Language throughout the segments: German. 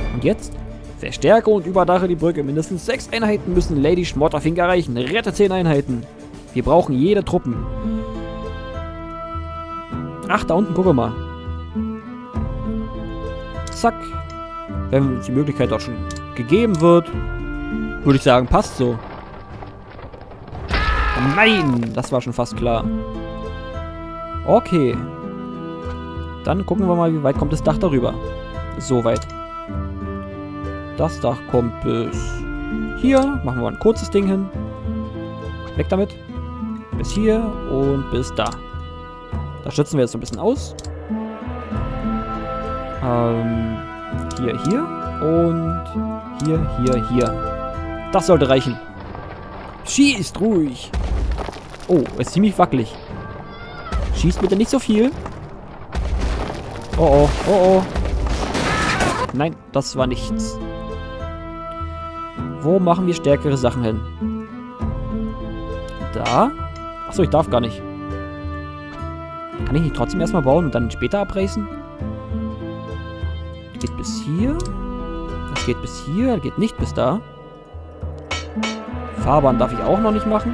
Und jetzt verstärke und überdache die Brücke. Mindestens 6 Einheiten müssen Lady Schmotterfink erreichen. Rette 10 Einheiten. Wir brauchen jede Truppen. Ach, da unten, gucke mal. Zack. Wenn uns die Möglichkeit auch schon gegeben wird, würde ich sagen, passt so. Nein, das war schon fast klar. Okay. Dann gucken wir mal, wie weit kommt das Dach darüber. So weit. Das Dach kommt bis hier. Machen wir ein kurzes Ding hin. Weg damit. Bis hier und bis da. Da schützen wir jetzt so ein bisschen aus. Hier und hier. Das sollte reichen. Schießt ruhig. Oh, ist ziemlich wackelig. Schießt bitte nicht so viel. Oh, oh, oh, oh. Nein, das war nichts. Wo machen wir stärkere Sachen hin? Da? Achso, ich darf gar nicht. Kann ich nicht trotzdem erstmal bauen und dann später abreißen? Geht bis hier. Das geht bis hier. Geht nicht bis da. Fahrbahn darf ich auch noch nicht machen.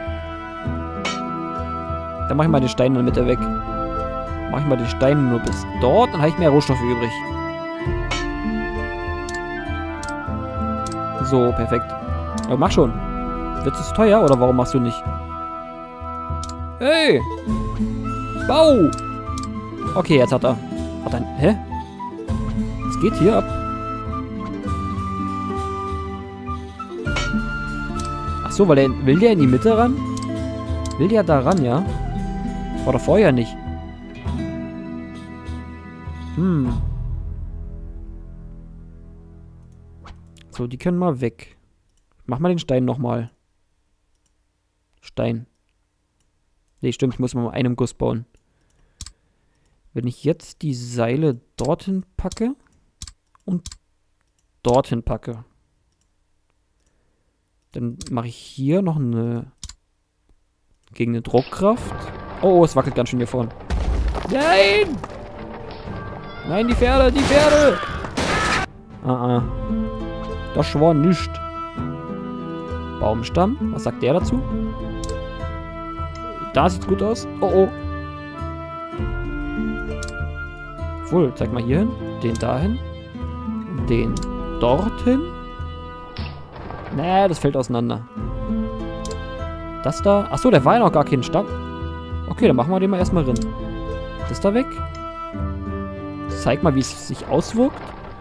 Dann mache ich mal den Stein in der Mitte weg. Mache ich mal den Stein nur bis dort. Dann habe ich mehr Rohstoffe übrig. So, perfekt. Aber mach schon. Wird es teuer oder warum machst du nicht? Hey! Bau! Okay, jetzt hat er... Hä? Was geht hier ab? Ach so, weil er... Will der in die Mitte ran? Will der da ran, ja? Oder vorher nicht? So, die können mal weg. Mach mal den Stein nochmal. Stein. Nee, stimmt, ich muss mal einem Guss bauen. Wenn ich jetzt die Seile dorthin packe und dorthin packe, dann mache ich hier noch eine gegen eine Druckkraft. Oh, es wackelt ganz schön hier vorne. Nein! Nein, die Pferde, die Pferde! Das war nichts. Baumstamm, was sagt der dazu? Da sieht's gut aus. Oh, oh. Wohl, zeig mal hier hin. Den dahin. Den dorthin. Nee, das fällt auseinander. Das da. Achso, der war ja noch gar kein Stamm. Okay, dann machen wir den mal erstmal rein. Das da weg. Zeig mal, wie es sich auswirkt.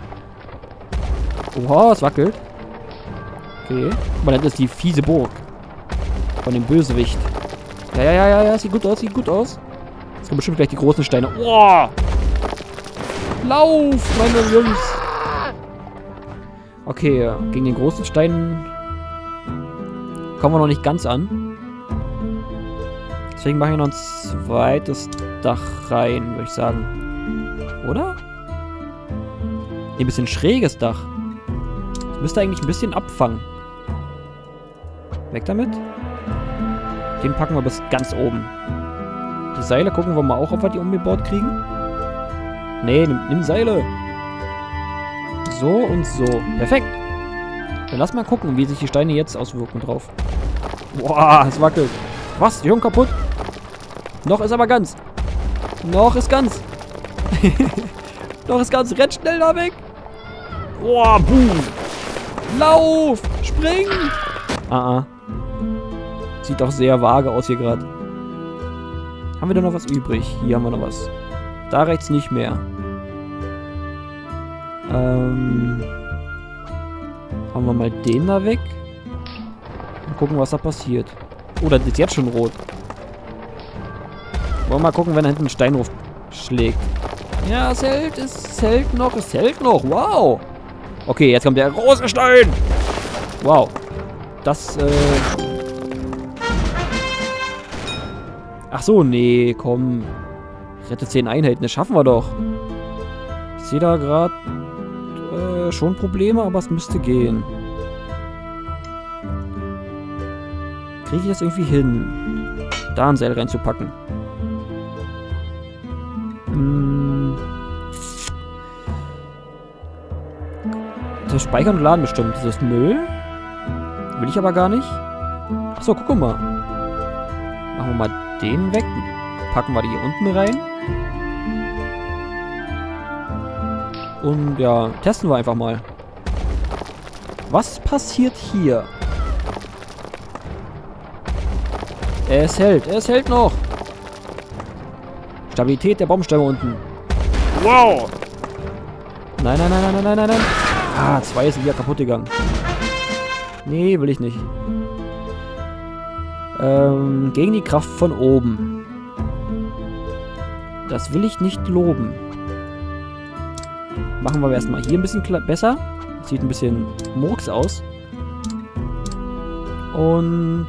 Oha, es wackelt. Okay. Guck mal, das ist die fiese Burg. Von dem Bösewicht. Ja, sieht gut aus, sieht gut aus. Jetzt kommen bestimmt gleich die großen Steine. Oh! Lauf, meine Jungs! Okay, gegen den großen Stein kommen wir noch nicht ganz an. Deswegen mache ich noch ein zweites Dach rein, würde ich sagen. Oder? Nee, ein bisschen schräges Dach. Das müsste eigentlich ein bisschen abfangen. Weg damit. Den packen wir bis ganz oben. Die Seile gucken wir mal auch, ob wir die umgebaut kriegen. Nee, nimm Seile. So und so. Perfekt. Dann lass mal gucken, wie sich die Steine jetzt auswirken drauf. Boah, es wackelt. Was? Die Jung kaputt? Noch ist aber ganz. Noch ist ganz. Noch ist ganz. Renn schnell da weg. Boah, boom. Lauf. Spring. Sieht doch sehr vage aus hier gerade. Haben wir da noch was übrig? Hier haben wir noch was. Da reicht's nicht mehr. Hauen wir mal den da weg. Und gucken, was da passiert. Oh, das ist jetzt schon rot. Wollen wir mal gucken, wenn da hinten ein Steinruf schlägt. Ja, es hält noch. Wow. Okay, jetzt kommt der große Stein. Wow. Das, Ach so, nee, komm. Rette 10 Einheiten, das schaffen wir doch. Ich sehe da gerade schon Probleme, aber es müsste gehen. Kriege ich das irgendwie hin, da ein Seil reinzupacken? Das Speichern und Laden bestimmt. Das ist Müll. Will ich aber gar nicht. Achso, guck mal. Machen wir mal den weg. Packen wir die hier unten rein. Und ja, testen wir einfach mal. Was passiert hier? Es hält noch. Stabilität der Baumstämme unten. Wow. Nein. Ah, 2 sind wieder kaputt gegangen. Nee, will ich nicht. Gegen die Kraft von oben. Das will ich nicht loben. Machen wir erstmal hier ein bisschen besser. Sieht ein bisschen murks aus. Und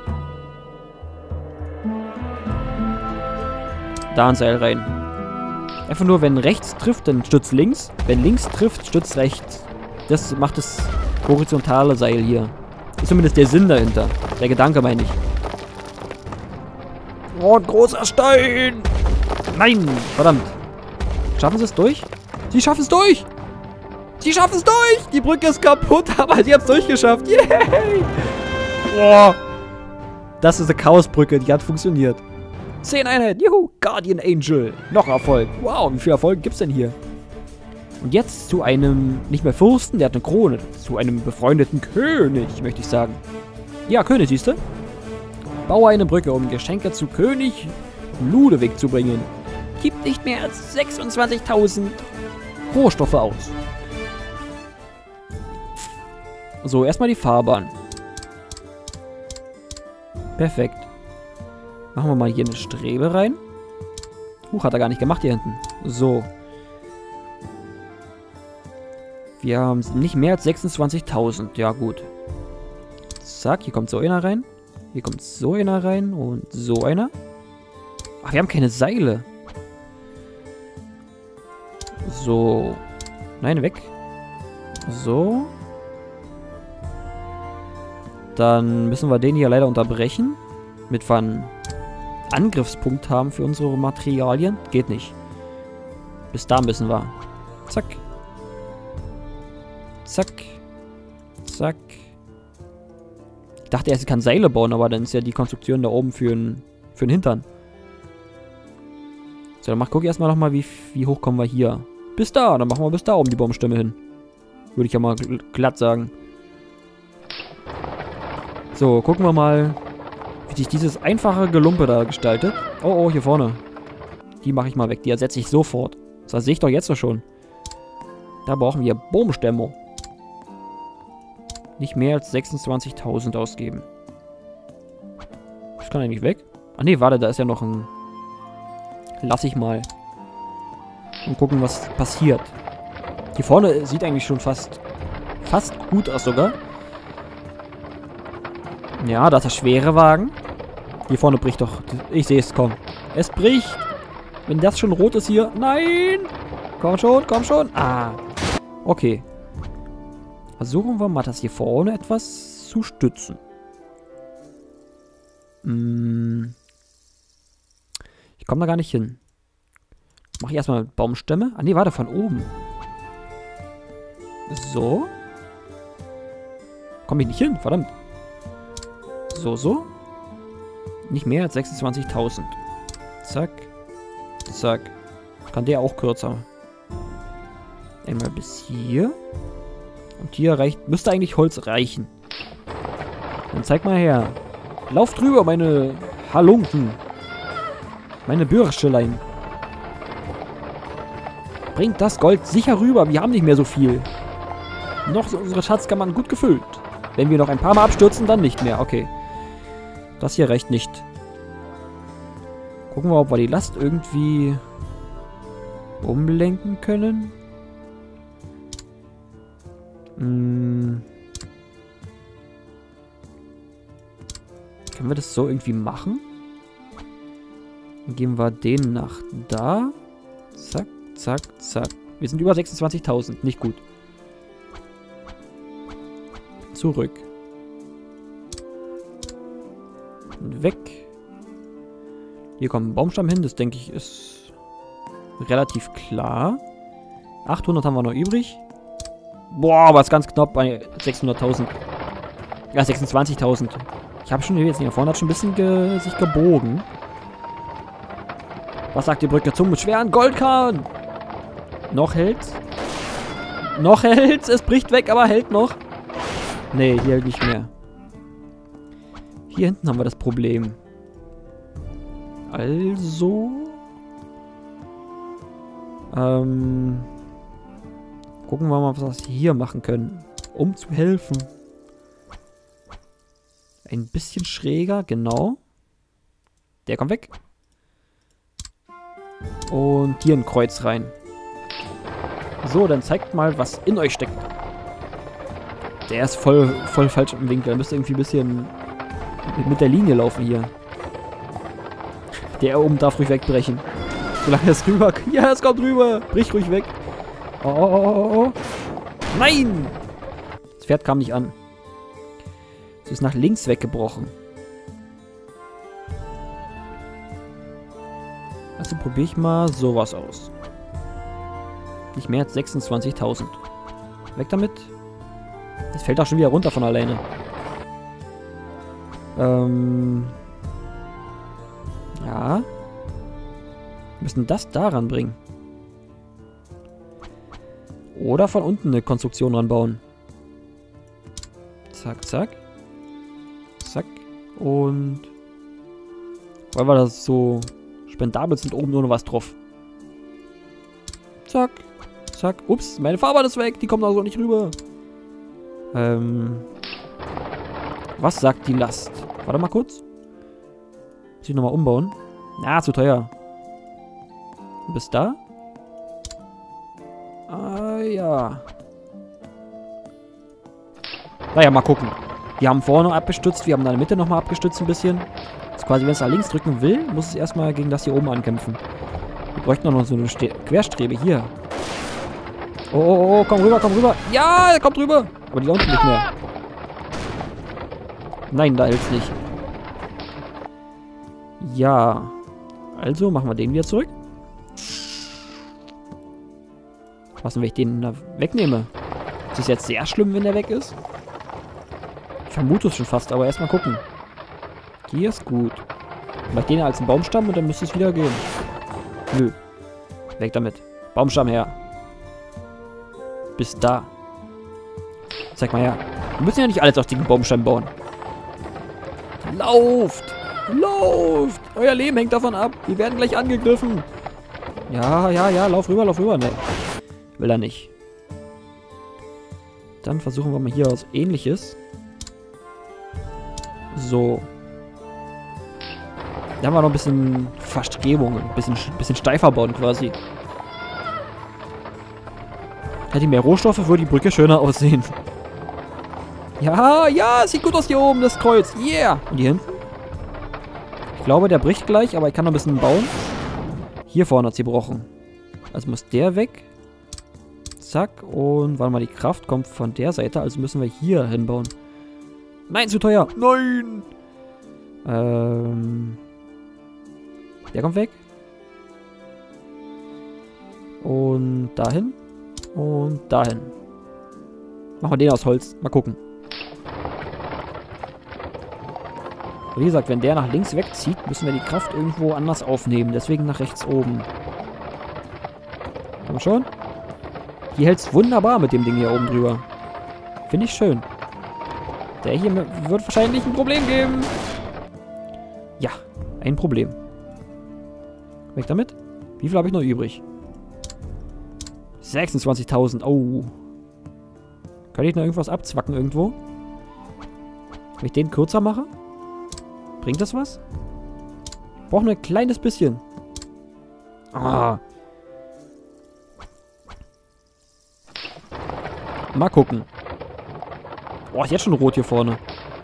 da ein Seil rein. Einfach nur, wenn rechts trifft, dann stützt links. Wenn links trifft, stützt rechts. Das macht das horizontale Seil hier. Ist zumindest der Sinn dahinter. Der Gedanke, meine ich. Oh, ein großer Stein! Nein! Verdammt. Schaffen sie es durch? Sie schaffen es durch! Sie schaffen es durch! Die Brücke ist kaputt, aber sie haben es durchgeschafft. Yay! Boah. Das ist eine Chaosbrücke, die hat funktioniert. 10 Einheiten. Juhu! Guardian Angel. Noch Erfolg. Wow, wie viele Erfolge gibt es denn hier? Und jetzt zu einem, nicht mehr Fürsten, der hat eine Krone. Zu einem befreundeten König, möchte ich sagen. Ja, König, siehst du? Baue eine Brücke, um Geschenke zu König Ludewig zu bringen. Gibt nicht mehr als 26.000 Rohstoffe aus. So, erstmal die Fahrbahn. Perfekt. Machen wir mal hier eine Strebe rein. Hat er gar nicht gemacht hier hinten. So. Wir haben nicht mehr als 26.000. Ja, gut. Zack, hier kommt so einer rein. Hier kommt so einer rein und so einer. Ach, wir haben keine Seile. So. Nein, weg. So. Dann müssen wir den hier leider unterbrechen. Damit wir einen Angriffspunkt haben für unsere Materialien. Geht nicht. Bis da müssen wir. Zack. Zack. Zack. Ich dachte erst, ich kann Seile bauen, aber dann ist ja die Konstruktion da oben für den Hintern. So, dann guck ich erstmal nochmal, wie hoch kommen wir hier. Bis da, dann machen wir bis da oben die Baumstämme hin. Würde ich ja mal glatt sagen. So, gucken wir mal, wie sich dieses einfache Gelumpe da gestaltet. Oh, hier vorne. Die mache ich mal weg, die ersetze ich sofort. Das sehe ich doch jetzt schon. Da brauchen wir Baumstämme. Nicht mehr als 26.000 ausgeben. Das kann eigentlich weg. Ach nee, warte, da ist ja noch ein... Lass ich mal. Und gucken, was passiert. Hier vorne sieht eigentlich schon fast gut aus sogar. Ja, das ist der schwere Wagen. Hier vorne bricht doch... Ich sehe es, komm. Es bricht. Wenn das schon rot ist hier... Nein! Komm schon, komm schon. Ah. Okay. Versuchen wir mal, das hier vorne etwas zu stützen. Ich komme da gar nicht hin. Mache ich erstmal Baumstämme. Ah, nee, warte, von oben. So. Komme ich nicht hin, verdammt. So. Nicht mehr als 26.000. Zack. Zack. Kann der auch kürzer. Einmal bis hier. Und hier müsste eigentlich Holz reichen. Dann zeig mal her. Lauf drüber, meine Halunken. Meine Bürschelein. Bringt das Gold sicher rüber. Wir haben nicht mehr so viel. Noch sind unsere Schatzkammern gut gefüllt. Wenn wir noch ein paar Mal abstürzen, dann nicht mehr. Okay. Das hier reicht nicht. Gucken wir, ob wir die Last irgendwie umlenken können. Können wir das so irgendwie machen? Dann geben wir den nach da. Zack, zack, zack. Wir sind über 26.000. Nicht gut. Zurück. Und weg. Hier kommt ein Baumstamm hin. Das denke ich ist relativ klar. 800 haben wir noch übrig. Boah, was ganz knapp bei 600.000. Ja, 26.000. Ich habe schon, jetzt hier vorne hat schon ein bisschen sich gebogen. Was sagt die Brücke zum schweren Goldkahn? Noch hält's? Noch hält's? Es bricht weg, aber hält noch. Nee, hier nicht mehr. Hier hinten haben wir das Problem. Also... gucken wir mal, was wir hier machen können. Um zu helfen. Ein bisschen schräger, genau. Der kommt weg. Und hier ein Kreuz rein. So, dann zeigt mal, was in euch steckt. Der ist voll falsch im Winkel. Da müsst ihr irgendwie ein bisschen mit der Linie laufen hier. Der oben darf ruhig wegbrechen. Solange es rüber... Ja, es kommt rüber. Brich ruhig weg. Oh, oh, oh, oh. Nein! Das Pferd kam nicht an. Es ist nach links weggebrochen. Also probiere ich mal sowas aus. Nicht mehr als 26.000. Weg damit. Das fällt auch schon wieder runter von alleine. Ja. Wir müssen das daran bringen. Oder von unten eine Konstruktion ranbauen. Zack, zack. Zack. Und... weil wir das so spendabel sind, oben nur noch was drauf. Zack. Zack. Ups, meine Fahrbahn ist weg. Die kommt also nicht rüber. Was sagt die Last? Warte mal kurz. Muss ich nochmal umbauen? Na, zu teuer. Bis da? Ah, ja. Naja, mal gucken. Wir haben vorne abgestützt, wir haben in der Mitte nochmal abgestützt ein bisschen. Das ist quasi, wenn es nach links drücken will, muss es erstmal gegen das hier oben ankämpfen. Wir bräuchten noch so eine Querstrebe hier. Oh, oh, oh, komm rüber, komm rüber. Ja, er kommt rüber. Aber die da unten nicht mehr. Nein, da hält's nicht. Ja. Also machen wir den wieder zurück. Was denn, wenn ich den da wegnehme? Ist es jetzt sehr schlimm, wenn der weg ist? Ich vermute es schon fast, aber erstmal gucken. Hier ist gut. Vielleicht den als einen Baumstamm und dann müsste es wieder gehen. Nö. Weg damit. Baumstamm her. Bis da. Zeig mal her. Wir müssen ja nicht alles aus dem Baumstamm bauen. Lauft! Lauft! Euer Leben hängt davon ab. Wir werden gleich angegriffen. Ja, ja, ja. Lauf rüber, lauf rüber. Ne. Will er nicht. Dann versuchen wir mal hier was Ähnliches. So. Da haben wir noch ein bisschen Verstrebungen. Ein bisschen steifer bauen quasi. Hätte ich mehr Rohstoffe, würde die Brücke schöner aussehen. Ja, ja, sieht gut aus hier oben, das Kreuz. Yeah! Und hier hinten? Ich glaube, der bricht gleich, aber ich kann noch ein bisschen bauen. Hier vorne hat sie gebrochen. Also muss der weg. Zack. Und warte mal, die Kraft kommt von der Seite, also müssen wir hier hinbauen. Nein, zu teuer. Nein! Der kommt weg. Und dahin. Und dahin. Machen wir den aus Holz. Mal gucken. Wie gesagt, wenn der nach links wegzieht, müssen wir die Kraft irgendwo anders aufnehmen. Deswegen nach rechts oben. Haben wir schon? Hier hält es wunderbar mit dem Ding hier oben drüber. Finde ich schön. Der hier wird wahrscheinlich ein Problem geben. Ja, ein Problem. Weg damit. Wie viel habe ich noch übrig? 26.000. Oh. Kann ich noch irgendwas abzwacken irgendwo? Wenn ich den kürzer mache? Bringt das was? Ich brauche nur ein kleines bisschen. Ah. Mal gucken. Oh, ist jetzt schon rot hier vorne.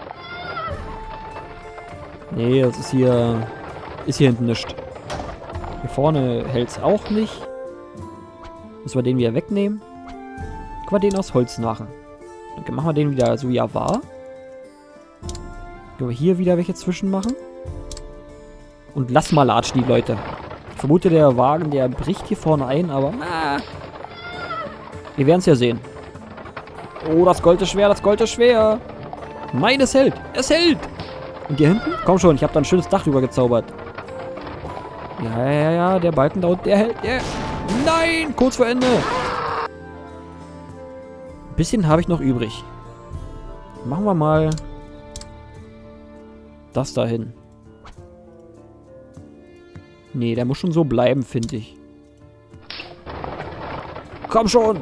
Nee, das ist hier... ist hier hinten nichts. Hier vorne hält es auch nicht. Müssen wir den wieder wegnehmen. Können wir den aus Holz machen. Dann machen wir den wieder so, wie er war. Können wir hier wieder welche zwischen machen. Und lass mal latschen, die Leute. Ich vermute, der Wagen, der bricht hier vorne ein, aber... wir werden es ja sehen. Oh, das Gold ist schwer, das Gold ist schwer. Nein, es hält. Es hält. Und hier hinten? Komm schon, ich habe da ein schönes Dach drüber gezaubert. Ja, ja, ja, der Balken da unten, der hält. Nein, kurz vor Ende. Ein bisschen habe ich noch übrig. Machen wir mal das da hin. Nee, der muss schon so bleiben, finde ich. Komm schon!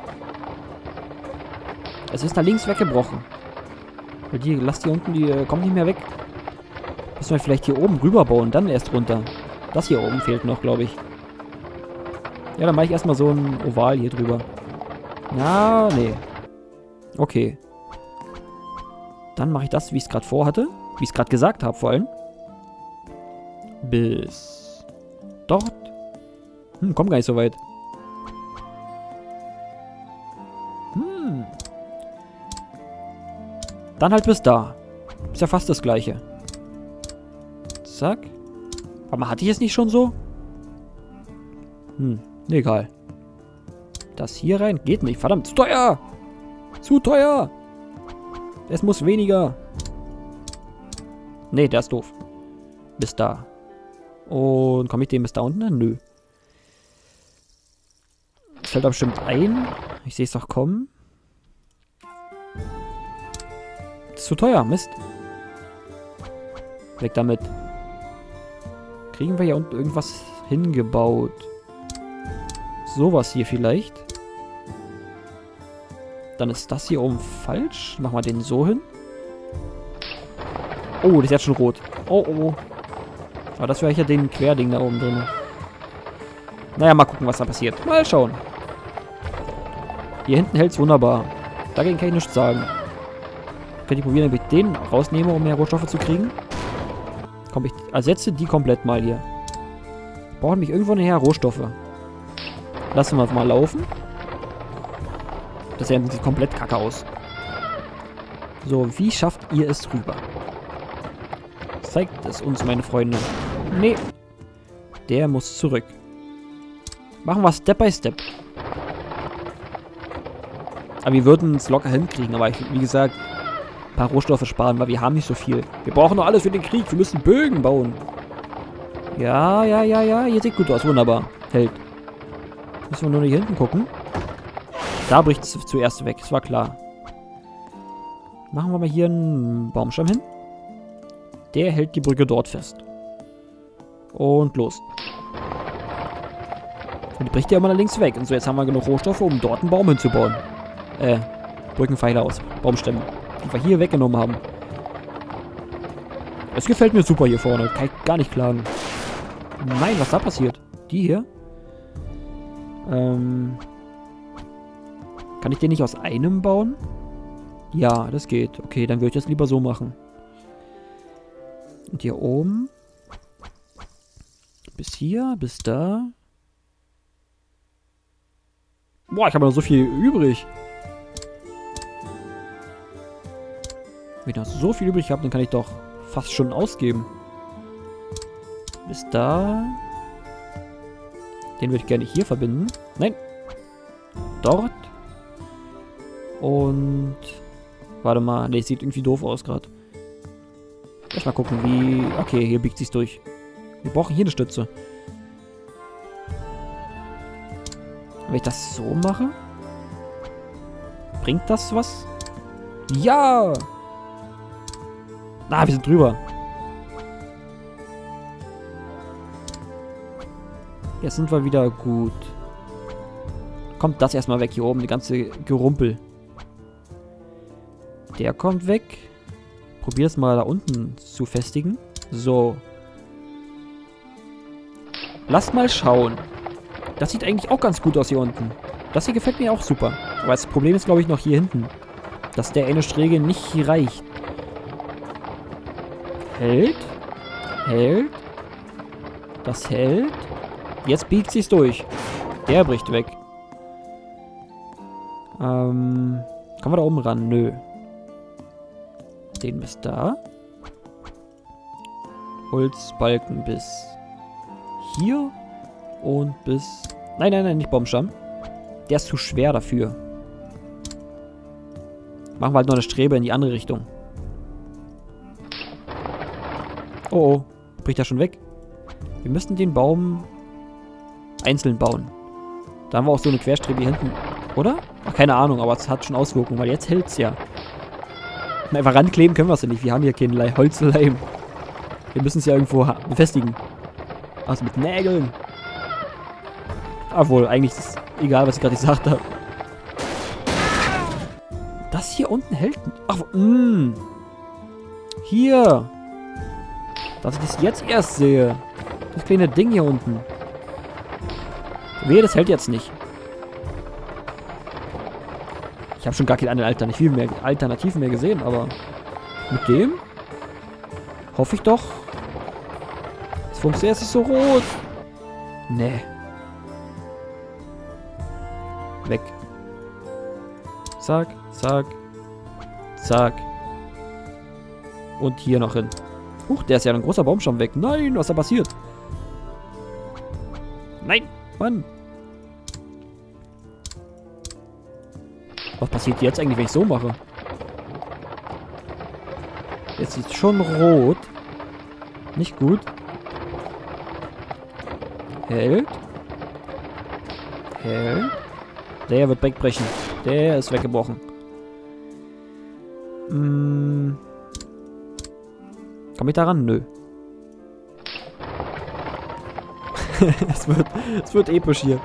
Es ist nach links weggebrochen. Weil die, lass die unten, die kommen nicht mehr weg. Müssen wir vielleicht hier oben rüber bauen, dann erst runter. Das hier oben fehlt noch, glaube ich. Ja, dann mache ich erstmal so ein Oval hier drüber. Na, nee. Okay. Dann mache ich das, wie ich es gerade vorhatte. Wie ich es gerade gesagt habe, vor allem. Bis dort. Komm gar nicht so weit. Dann halt bis da. Ist ja fast das gleiche. Zack. Warte mal, hatte ich es nicht schon so? Egal. Das hier rein? Geht nicht. Verdammt, zu teuer! Zu teuer! Es muss weniger. Nee, der ist doof. Bis da. Und komme ich dem bis da unten? Nö. Das fällt da bestimmt ein. Ich sehe es doch kommen. Das ist zu teuer. Mist. Weg damit. Kriegen wir hier unten irgendwas hingebaut? Sowas hier vielleicht. Dann ist das hier oben falsch. Machen wir den so hin. Oh, das ist jetzt schon rot. Oh, oh. Aber das wäre ja den Querding da oben drin. Naja, mal gucken, was da passiert. Mal schauen. Hier hinten hält es wunderbar. Dagegen kann ich nichts sagen. Könnte ich probieren, ob ich den rausnehme, um mehr Rohstoffe zu kriegen. Komm, ich ersetze die komplett mal hier. Brauchen mich irgendwo nachher Rohstoffe. Lassen wir mal laufen. Das sieht komplett kacke aus. So, wie schafft ihr es rüber? Zeigt es uns, meine Freunde. Nee. Der muss zurück. Machen wir Step by Step. Aber wir würden es locker hinkriegen. Aber wie gesagt, ein paar Rohstoffe sparen, weil wir haben nicht so viel. Wir brauchen noch alles für den Krieg. Wir müssen Bögen bauen. Ja, ja, ja, ja. Hier sieht gut aus. Wunderbar. Hält. Müssen wir nur hier hinten gucken. Da bricht es zuerst weg. Das war klar. Machen wir mal hier einen Baumstamm hin. Der hält die Brücke dort fest. Und los. Und die bricht ja immer nach links weg. Und so, jetzt haben wir genug Rohstoffe, um dort einen Baum hinzubauen. Brückenpfeiler aus. Baumstämme. Die wir hier weggenommen haben. Es gefällt mir super hier vorne. Kann ich gar nicht klagen. Nein, was da passiert? Die hier? Kann ich den nicht aus einem bauen? Ja, das geht. Okay, dann würde ich das lieber so machen. Und hier oben. Bis hier, bis da. Boah, ich habe noch so viel übrig. Wenn ich noch so viel übrig habe, dann kann ich doch fast schon ausgeben. Bis da. Den würde ich gerne hier verbinden. Nein. Dort. Und... Warte mal. Ne, sieht irgendwie doof aus gerade. Erst mal gucken, wie... Okay, hier biegt sich's durch. Wir brauchen hier eine Stütze. Wenn ich das so mache... Bringt das was? Ja! Ah, wir sind drüber. Jetzt sind wir wieder gut. Kommt das erstmal weg hier oben, die ganze Gerumpel. Der kommt weg. Probier es mal da unten zu festigen. So. Lasst mal schauen. Das sieht eigentlich auch ganz gut aus hier unten. Das hier gefällt mir auch super. Aber das Problem ist, glaube ich, noch hier hinten. Dass der eine Sträge nicht reicht. Hält. Hält. Das hält. Jetzt biegt sich's durch. Der bricht weg. Kommen wir da oben ran? Nö. Den bis da. Holzbalken bis hier. Und bis... Nein, nein, nein, nicht Baumstamm. Der ist zu schwer dafür. Machen wir halt noch eine Strebe in die andere Richtung. Oh, oh. Bricht er schon weg? Wir müssen den Baum einzeln bauen. Da haben wir auch so eine Querstrebe hier hinten. Oder? Ach, keine Ahnung, aber es hat schon Auswirkungen, weil jetzt hält es ja. Einfach rankleben können wir es ja nicht. Wir haben hier keinen Holzleim. Wir müssen es ja irgendwo befestigen. Also mit Nägeln. Obwohl, eigentlich ist es egal, was ich gerade gesagt habe. Das hier unten hält... Ach, hier. Dass ich das jetzt erst sehe. Das kleine Ding hier unten. Wehe, das hält jetzt nicht. Ich habe schon gar keine Alternativen mehr gesehen, aber mit dem hoffe ich doch. Es funktioniert nicht so rot. Nee. Weg. Zack, zack, zack. Und hier noch hin. Huch, der ist ja ein großer Baum schon weg. Nein, was ist da passiert? Nein, Mann. Was passiert jetzt eigentlich, wenn ich so mache? Jetzt ist es schon rot. Nicht gut. Hält. Hält. Der wird wegbrechen. Der ist weggebrochen. Komm ich daran? Nö. es wird episch hier.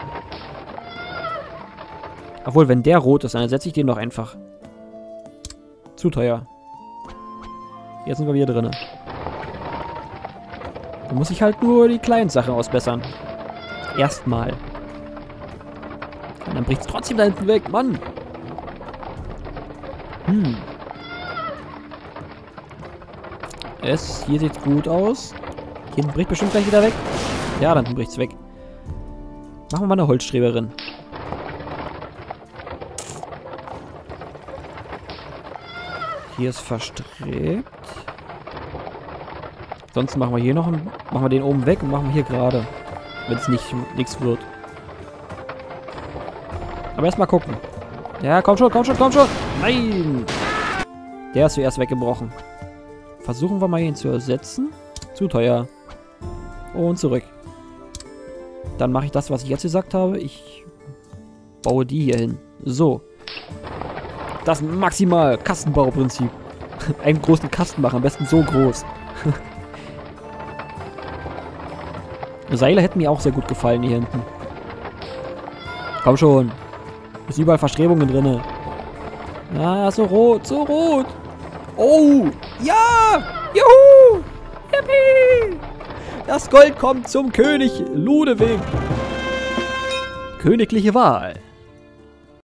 Obwohl, wenn der rot ist, dann setze ich den doch einfach. Zu teuer. Jetzt sind wir wieder drin. Da muss ich halt nur die kleinen Sachen ausbessern. Erstmal. Und dann bricht es trotzdem da hinten weg, Mann. Hier sieht's gut aus. Hier hinten bricht bestimmt gleich wieder weg. Ja, dann bricht's weg. Machen wir mal eine Holzstreberin. Hier ist verstrebt. Sonst machen wir hier noch machen wir den oben weg und machen wir hier gerade. Wenn es nichts wird. Aber erstmal gucken. Ja, komm schon, komm schon, komm schon. Nein! Der ist zuerst weggebrochen. Versuchen wir mal ihn zu ersetzen. Zu teuer. Und zurück. Dann mache ich das, was ich jetzt gesagt habe. Ich baue die hier hin. So. Das maximal Kastenbauprinzip. Einen großen Kasten machen, am besten so groß. Seile hätten mir auch sehr gut gefallen hier hinten. Komm schon. Es sind überall Verstrebungen drin. Ah, so rot, so rot. Oh, ja! Juhu! Yippie! Das Gold kommt zum König Ludewig. Königliche Wahl.